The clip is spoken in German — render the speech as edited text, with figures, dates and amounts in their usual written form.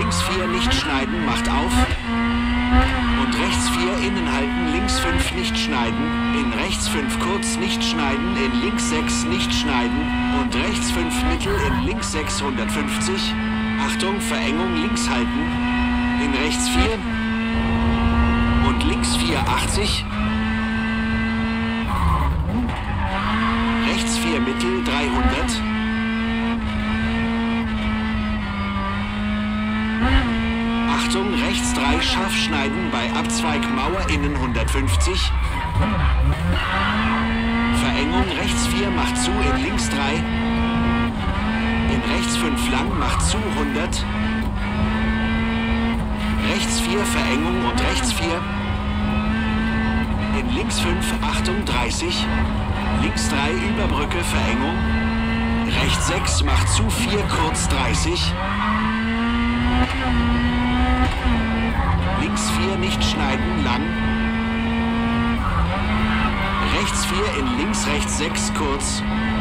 links 4 nicht schneiden, macht auf. Und rechts 4 innen halten, links 5 nicht schneiden. In rechts 5 kurz nicht schneiden, in links 6 nicht schneiden. Und rechts 5 mittel, in links 6 150. Achtung, Verengung links halten. In rechts 4. Und links 4 80. Rechts 4 mittel 300. Achtung, rechts 3 scharf schneiden bei Abzweig Mauer innen 150. Verengung rechts 4 macht zu in links 3. In rechts 5 lang macht zu 100. Rechts 4 Verengung und rechts 4. In links 5 Achtung 30. Links 3 Überbrücke Verengung. Rechts 6 macht zu 4 kurz 30. Links 4 nicht schneiden, lang. Rechts 4 in links rechts 6 kurz.